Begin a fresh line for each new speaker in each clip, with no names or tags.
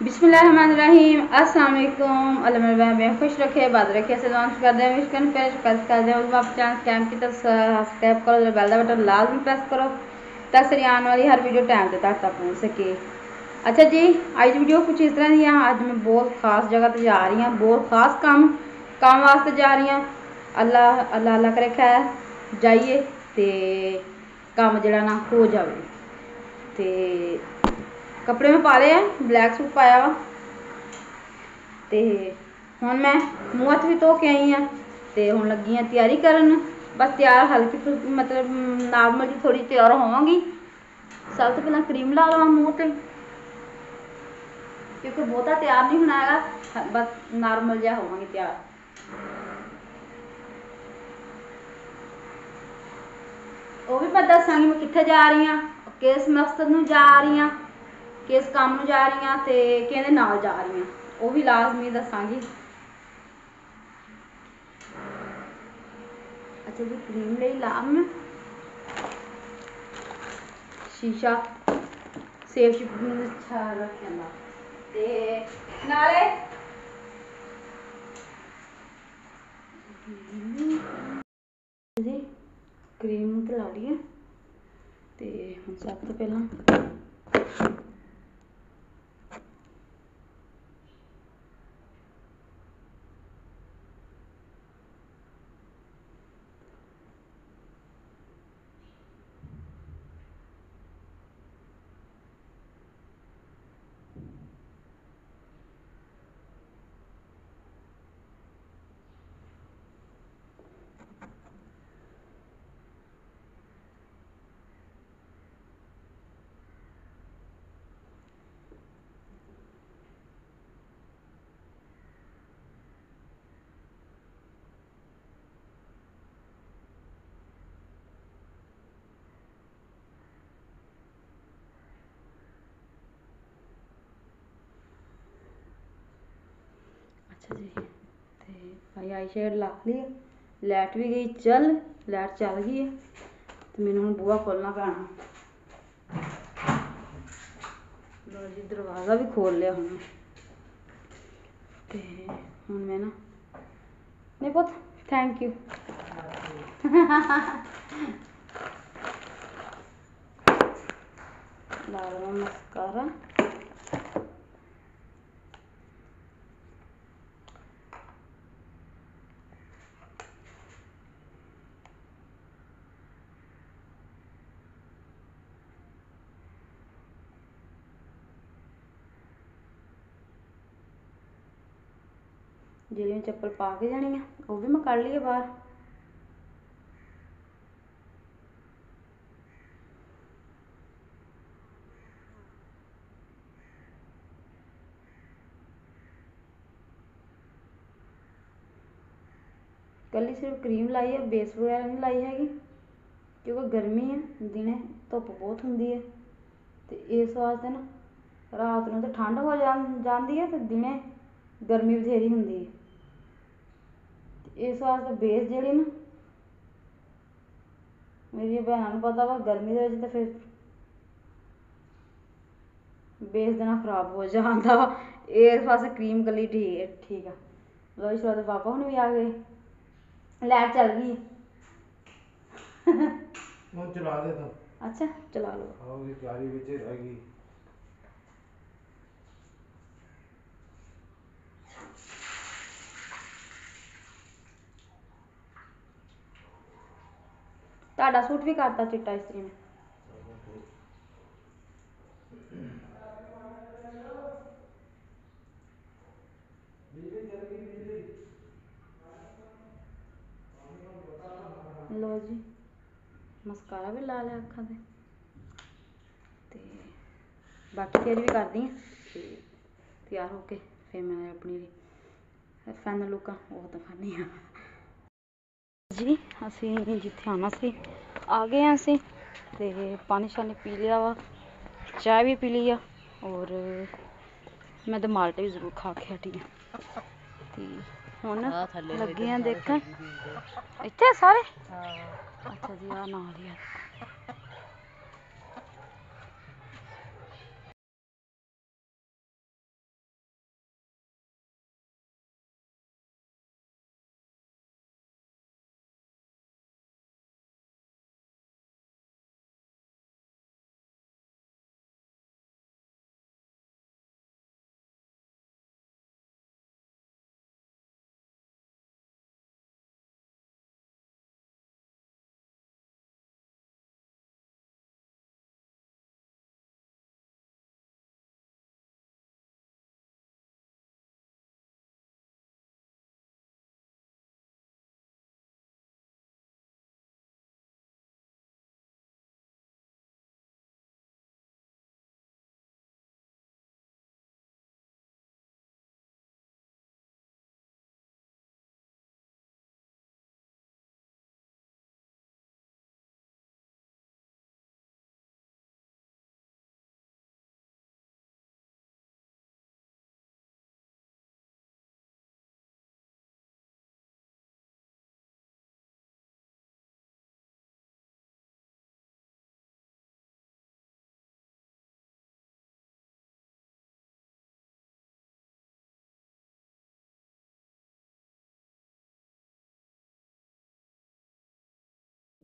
बिस्मिल्लाहिर्रहमानिर्रहीम। अस्सलाम वालेकुम। अल्लाह में खुश रखे, बात रखे से लॉन्च कर दे, मिशन पे प्रेस कर दे। उस आप चांस कैम की तरफ सब्सक्राइब करो, बेल का बटन लाजमी प्रेस करो ताकि आने वाली हर वीडियो टाइम पे तक पहुंच सके। अच्छा जी, आज वीडियो कुछ इस तरह दी है। आज मैं बहुत खास जगह पर जा रही हूँ, बहुत खास काम वास्ते जा रही हूँ। अल्लाह अल्लाह अल्लाह करे खैर जाइए तो काम जरा ना हो जाए। तो कपड़े में पा लिया, ब्लैक सूट पाया वा तो हुण मैं मूँह हत्थ भी धो के आई हाँ। तो हुण लगी हाँ तैयारी करन, बस तैयार हल्की मतलब नॉर्मल जी थोड़ी तैयार होवांगी। सब तो पहला क्रीम ला लवां मूँह ते, क्योंकि बहुता तैयार नहीं होना है, बस नॉर्मल जहा होवांगी तैयार। वो भी मैं दसांगी मैं कित्थे जा रही हाँ, किस मकसद नूं जा रही हाँ, किस काम नूं जा रही हाँ ते किहदे नाल जा रही हाँ, वो भी लाजमी दसांगी। अच्छा जी, क्रीम ले ला मैं शीशा सेफ अच्छा रखना ते नाले जी क्रीम तो ला ली है। तो हम सब तो पहला अच्छा जी, तो भाई आई शेड ला ली है, लाइट भी गई चल, लाइट चल गई है। तो मैंने हूँ बुआ खोलना पैना। लो जी दरवाज़ा भी खोल लिया हमने। तो हूँ मैं ना नहीं पुत थैंक यू ला लवां मस्कारा। जेह्ड़ी चप्पल पा के जानी है वो भी मैं कढ़ ली है बाहर। कल सिर्फ क्रीम लाई है, बेस वगैरह नहीं लाई हैगी, क्योंकि गर्मी है, दिने धुप बहुत होंगी है। तो इस वास्ते ना रात में तो ठंड हो जाती है, तो दिने गर्मी बथेरी होंगी है। इस वास्ते बेस जी ना मेरी भैनों पता वा गर्मी के तो फिर बेस देना खराब हो जाता वा। इस वास्ते क्रीम कली ठीक है। लो इस वास्ते पापा हूँ भी आ गए, लाइट चल गई
चला दे तो
अच्छा चला लो।
तैयारी रह गई।
ताड़ा सूट भी करता चिट्टा इस्त्री ने। लो जी मस्कारा भी ला लिया अखा ते बाकी तैयारी भी कर दी ते तैयार होके फिर मैं अपनी फाइनल लुक वो दिखानी हाँ जी। असी जिथे आना सी आ गए हैं असी, ते पानी शानी पी लिया वा, चाय भी पी ली आ, और मैं तो माल्टे भी जरूर खा के हटी हाँ। हुण लगे हैं देखन इत्थे सारे। अच्छा जी आ नाल ही है।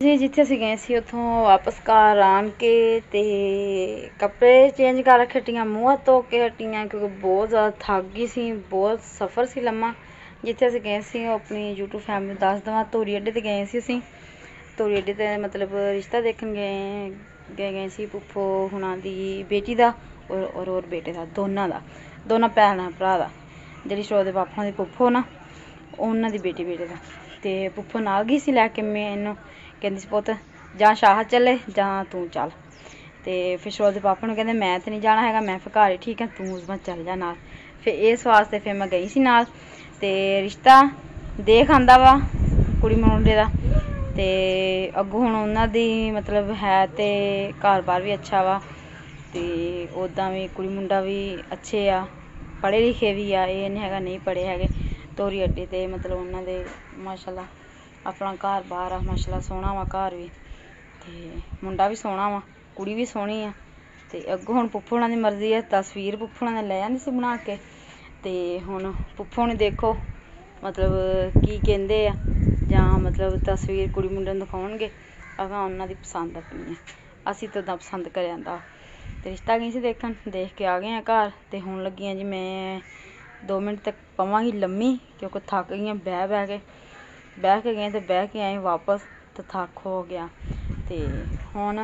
ਜੀ ਜਿੱਥੇ ਅਸੀਂ ਗਏ ਸੀ ਉੱਥੋਂ ਵਾਪਸ ਘਰ ਆਣ ਕੇ ਤੇ ਕੱਪੜੇ ਚੇਂਜ ਕਰ ਰੱਖੇ, ਹੱਟੀਆਂ ਮੂੰਹ ਧੋ ਕੇ ਹੱਟੀਆਂ ਕਿਉਂਕਿ ਬਹੁਤ ਜ਼ਿਆਦਾ ਥੱਕ ਗਈ ਸੀ। ਬਹੁਤ ਸਫ਼ਰ ਸੀ ਲੰਮਾ। ਜਿੱਥੇ ਅਸੀਂ ਗਏ ਸੀ ਉਹ ਆਪਣੀ YouTube ਫੈਮਿਲੀ ਦੱਸ ਦੇਵਾਂ, ਧੂਰੀ ਅੱਡੇ 'ਤੇ ਗਏ ਸੀ ਅਸੀਂ। ਧੂਰੀ ਅੱਡੇ 'ਤੇ ਮਤਲਬ ਰਿਸ਼ਤਾ ਦੇਖਣ ਗਏ ਸੀ ਫੁੱਫੋ ਹੁਣਾਂ ਦੀ ਬੇਟੀ ਦਾ ਔਰ ਬੇਟੇ ਦਾ, ਦੋਨਾਂ ਭੈਣਾਂ ਭਰਾ ਦਾ। ਜਿਹੜੀ ਸ਼ਰੋਤ ਦੇ ਪਾਪਾ ਦੀ ਫੁੱਫੋ ਨਾ, ਉਹਨਾਂ ਦੀ ਬੇਟੇ ਦਾ। ਤੇ ਫੁੱਫੋ ਨਾਲ ਗਈ ਸੀ ਲੈ ਕੇ ਮੈਨੂੰ, ਕਹਿੰਦੀ ਸੀ ਪੁੱਤ ਜਾਂ ਸ਼ਾਹ ਚੱਲੇ ਜਾਂ ਤੂੰ ਚੱਲ। ਤੇ ਫਿਰ ਸ਼ਰੋਤ ਦੇ ਪਾਪਾ ਨੂੰ ਕਹਿੰਦੇ ਮੈਂ ਤਾਂ ਨਹੀਂ ਜਾਣਾ ਹੈਗਾ, ਮੈਂ ਫਿਰ ਘਰ ਹੀ ਠੀਕ ਹੈ, ਤੂੰ ਉਸ ਵਿੱਚ ਚੱਲ ਜਾ ਨਾਲ। ਫਿਰ ਇਸ ਵਾਸਤੇ ਫਿਰ ਮੈਂ ਗਈ ਸੀ ਨਾਲ। ਤੇ ਰਿਸ਼ਤਾ ਦੇਖ ਆਂਦਾ ਵਾ ਕੁੜੀ ਮੁੰਡੇ ਦਾ। ਤੇ ਅੱਗੋਂ ਹੁਣ ਉਹਨਾਂ ਦੀ ਮਤਲਬ ਹੈ ਤੇ ਘਰ ਬਾਰ ਵੀ ਅੱਛਾ ਵਾ, ਤੇ ਉੱਦਾਂ ਵੀ ਕੁੜੀ ਮੁੰਡਾ ਵੀ ਅੱਛੇ ਆ, ਪੜ੍ਹੇ ਲਿਖੇ ਵੀ ਆ, ਇਹ ਨਹੀਂ ਹੈਗਾ ਨਹੀਂ ਪੜ੍ਹੇ ਹੈਗੇ। ਧੂਰੀ ਅੱਡੇ 'ਤੇ ਮਤਲਬ ਉਹਨਾਂ ਦੇ ਮਾਸ਼ਾਅੱਲਾ ਆਪਣਾ ਘਰ ਬਾਰ ਆ, ਮਾਸ਼ਾਅੱਲਾ ਸੋਹਣਾ ਵਾ ਘਰ ਵੀ, ਤੇ ਮੁੰਡਾ ਵੀ ਸੋਹਣਾ ਵਾ, ਕੁੜੀ ਵੀ ਸੋਹਣੀ ਆ। ਤੇ ਅੱਗੋਂ ਹੁਣ ਫੁੱਫੋ ਹੁਣਾਂ ਦੀ ਮਰਜ਼ੀ ਹੈ, ਤਸਵੀਰ ਫੁੱਫੋ ਹੁਣਾਂ ਨੇ ਲੈ ਆਂਦੀ ਸੀ ਬਣਾ ਕੇ। ਤੇ ਹੁਣ ਫੁੱਫੋ ਨੇ ਦੇਖੋ ਮਤਲਬ ਕੀ ਕਹਿੰਦੇ ਆ, ਜਾਂ ਮਤਲਬ ਤਸਵੀਰ ਕੁੜੀ ਮੁੰਡੇ ਨੂੰ ਦਿਖਾਉਣਗੇ, ਅਗਾਂ ਉਹਨਾਂ ਦੀ ਪਸੰਦ ਆਪਣੀ ਹੈ। ਅਸੀਂ ਤਾਂ ਉੱਦਾਂ ਪਸੰਦ ਕਰ ਜਾਂਦਾ। ਤੇ ਰਿਸ਼ਤਾ ਗਈ ਸੀ ਦੇਖਣ, ਦੇਖ ਕੇ ਆ ਗਏ ਹਾਂ ਘਰ। ਤੇ ਹੁਣ ਲੱਗੀ ਹਾਂ ਜੀ ਮੈਂ 2 ਮਿੰਟ ਤੱਕ ਪਵਾਂਗੀ ਲੰਮੀ, ਕਿਉਂਕਿ ਥੱਕ ਗਈਆਂ ਬਹਿ ਕੇ ਗਏ ਤੇ ਬਹਿ ਕੇ ਆਏ ਵਾਪਸ, ਤੇ ਥੱਕ ਹੋ ਗਿਆ। ਤੇ ਹੁਣ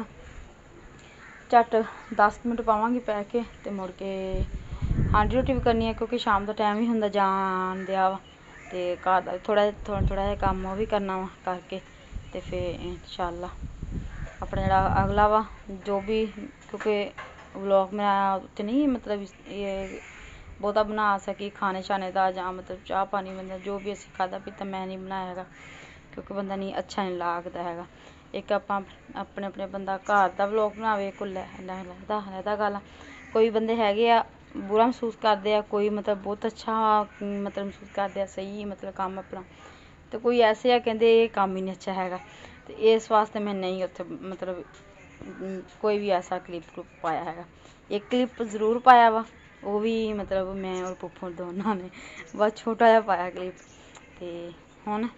ਝੱਟ 10 ਮਿੰਟ ਪਾਵਾਂਗੀ ਪੈ ਕੇ, ਤੇ ਮੁੜ ਕੇ ਹਾਂਡੀ ਰੋਟੀ ਵੀ ਕਰਨੀ ਹੈ ਕਿਉਂਕਿ ਸ਼ਾਮ ਦਾ ਟਾਈਮ ਵੀ ਹੁੰਦਾ ਜਾਣ ਦਿਆ ਵਾ। ਤੇ ਘਰ ਦਾ ਥੋੜ੍ਹਾ ਜਿਹਾ ਕੰਮ ਉਹ ਵੀ ਕਰਨਾ ਵਾ ਕਰਕੇ, ਤੇ ਫਿਰ ਇੰਸ਼ਾਅੱਲਾ ਆਪਣਾ ਜਿਹੜਾ ਅਗਲਾ ਵਾ ਜੋ ਵੀ, ਕਿਉਂਕਿ ਵਲੋਗ ਮੈਂ ਉੱਥੇ ਨਹੀਂ ਮਤਲਬ ਇਹ ਬਹੁਤਾ ਬਣਾ ਸਕੀ ਖਾਣੇ ਛਾਣੇ ਦਾ, ਜਾਂ ਮਤਲਬ ਚਾਹ ਪਾਣੀ ਬੰਦਾ ਜੋ ਵੀ ਅਸੀਂ ਖਾਧਾ ਪੀਤਾ ਮੈਂ ਨਹੀਂ ਬਣਾਇਆ ਹੈਗਾ, ਕਿਉਂਕਿ ਬੰਦਾ ਨਹੀਂ ਅੱਛਾ ਨਹੀਂ ਲੱਗਦਾ ਹੈਗਾ। ਇੱਕ ਆਪਾਂ ਆਪਣੇ ਬੰਦਾ ਘਰ ਦਾ ਵਲੋਗ ਬਣਾਵੇ, ਕੋਈ ਲਹਿਦਾ ਗੱਲ। ਕੋਈ ਬੰਦੇ ਹੈਗੇ ਆ ਬੁਰਾ ਮਹਿਸੂਸ ਕਰਦੇ ਆ, ਕੋਈ ਮਤਲਬ ਬਹੁਤ ਅੱਛਾ ਮਤਲਬ ਮਹਿਸੂਸ ਕਰਦੇ ਆ, ਸਹੀ ਮਤਲਬ ਕੰਮ ਆਪਣਾ। ਤੇ ਕੋਈ ਐਸੇ ਆ ਕਹਿੰਦੇ ਇਹ ਕੰਮ ਹੀ ਨਹੀਂ ਅੱਛਾ ਹੈਗਾ। ਤੇ ਇਸ ਵਾਸਤੇ ਮੈਂ ਨਹੀਂ ਉੱਥੇ ਮਤਲਬ ਕੋਈ ਵੀ ਐਸਾ ਕਲਿੱਪ ਪਾਇਆ ਹੈਗਾ। ਇੱਕ ਕਲਿੱਪ ਜ਼ਰੂਰ ਪਾਇਆ ਵਾ, ਉਹ ਵੀ ਮਤਲਬ ਮੈਂ ਔਰ ਫੁੱਫੋ ਦੋਨਾਂ ਨੇ ਬਸ ਛੋਟਾ ਜਿਹਾ ਪਾਇਆ ਕਲਿੱਪ। ਤੇ ਹੁਣ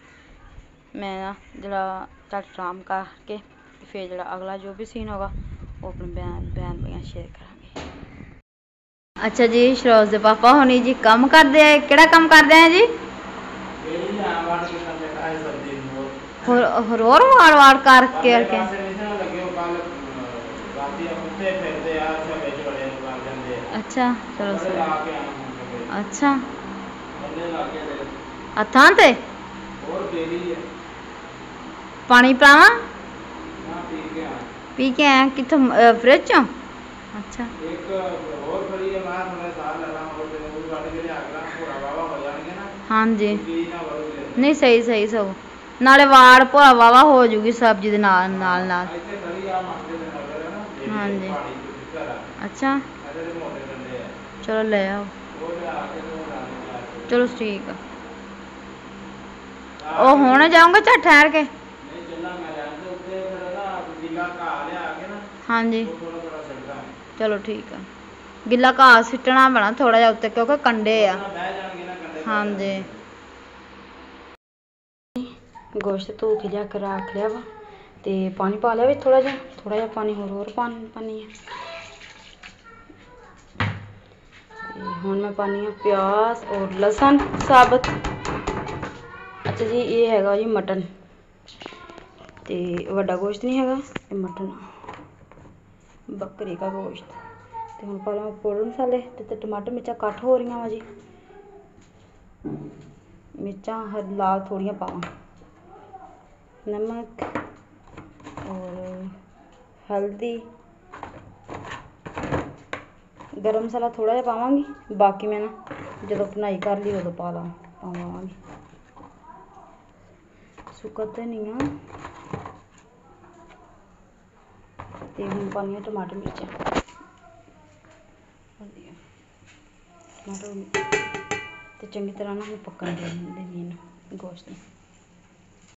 ਮੈਂ ਨਾ ਜਿਹੜਾ ਝੱਟ ਆਰਾਮ ਕਰਕੇ ਤੇ ਫਿਰ ਜਿਹੜਾ ਅਗਲਾ ਜੋ ਵੀ ਸੀਨ ਹੋਗਾ ਉਹ ਆਪਣੇ ਬਿਆਨ ਸ਼ੇਅਰ ਕਰਾਂਗੇ। ਅੱਛਾ ਜੀ, ਸ਼ਰੋਜ਼ ਦੇ ਪਾਪਾ ਹੋਣੀ ਜੀ ਕੰਮ ਕਰਦੇ ਆ। ਕਿਹੜਾ ਕੰਮ ਕਰਦੇ ਆ ਜੀ? ਹੋਰ ਵਾੜ ਕਰਕੇ ਅੱਛਾ ਚਲੋ ਅੱਛਾ ਹੱਥਾਂ ਤੇ ਪਾਣੀ ਪਿਲਾਵਾਂ? ਪੀ ਕੇ ਆਇਆ ਕਿੱਥੋਂ? ਫਰਿੱਜ ਚੋਂ? ਅੱਛਾ ਹਾਂਜੀ ਨਹੀਂ ਸਹੀ ਸਗੋਂ, ਨਾਲੇ ਵਾੜ ਭੋਰਾ ਵਾਵਾ ਹੋ ਜੂਗੀ ਸਬਜ਼ੀ ਦੇ ਨਾਲ। ਹਾਂਜੀ ਅੱਛਾ ਚਲੋ ਲੈ ਆਓ। ਚਲੋ ਠੀਕ ਆ। ਉਹ ਹੁਣ ਜਾਊਂਗਾ ਝੱਟ ਠਹਿਰ ਕੇ? ਹਾਂਜੀ ਚਲੋ ਠੀਕ ਆ। ਗਿੱਲਾ ਘਾਹ ਸਿੱਟਣਾ ਪੈਣਾ ਥੋੜਾ ਜਿਹਾ ਉੱਤੇ ਕਿਉਂਕਿ ਕੰਡੇ ਆ। ਹਾਂਜੀ ਗੋਸ਼ਤ ਧੋ ਕੇ ਜਾ ਕੇ ਰੱਖ ਲਿਆ ਵਾ, ਤੇ ਪਾਣੀ ਪਾ ਲਿਆ ਵੀ ਥੋੜਾ ਜਿਹਾ ਪਾਣੀ ਹੋਰ ਪਾਣੀ ਹੈ। ਤੇ ਹੁਣ ਮੈਂ ਪਾਉਂਦੀ ਹਾਂ ਪਿਆਜ਼ ਔਰ ਲਸਣ ਸਾਬਤ। ਅੱਛਾ ਜੀ ਇਹ ਹੈਗਾ ਜੀ ਮਟਨ, ਤੇ ਵੱਡਾ ਗੋਸ਼ਤ ਨਹੀਂ ਹੈਗਾ, ਇਹ ਮਟਨ ਬੱਕਰੀ ਦਾ ਗੋਸ਼ਤ। ਤੇ ਹੁਣ ਪਾ ਲਵਾਂ ਪਾਊਡਰ ਮਸਾਲੇ ਤੇ ਟਮਾਟਰ ਮਿਰਚਾਂ ਕੱਟ ਹੋ ਰਹੀਆਂ ਵਾ ਜੀ। ਮਿਰਚਾਂ ਲਾਲ ਥੋੜ੍ਹੀਆਂ ਪਾਵਾਂ, ਨਮਕ ਔਰ ਹਲਦੀ, ਗਰਮ ਮਸਾਲਾ ਥੋੜ੍ਹਾ ਜਿਹਾ ਪਾਵਾਂਗੀ, ਬਾਕੀ ਮੈਂ ਨਾ ਜਦੋਂ ਬਣਾਈ ਕਰ ਲਈ ਉਦੋਂ ਪਾਵਾਂਗੀ। ਸੁੱਕਾ ਧਨੀਆ ਤੇ ਹੁਣ ਪਾਉਂਦੀ ਹਾਂ ਟਮਾਟਰ ਮਿਰਚਾਂ। ਟਮਾਟਰ ਤੇ ਚੰਗੀ ਤਰ੍ਹਾਂ ਨਾ ਪੱਕਣ ਦੇ ਦੇਣੀ ਇਹਨੂੰ ਗੋਸ਼ਤ ਨੂੰ।